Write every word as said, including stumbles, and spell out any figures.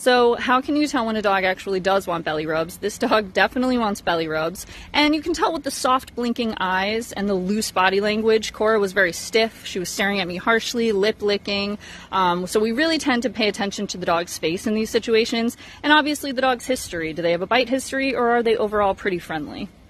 So how can you tell when a dog actually does want belly rubs? This dog definitely wants belly rubs, and you can tell with the soft blinking eyes and the loose body language. Cora was very stiff. She was staring at me harshly, lip licking. Um, so we really tend to pay attention to the dog's face in these situations, and obviously the dog's history. Do they have a bite history, or are they overall pretty friendly?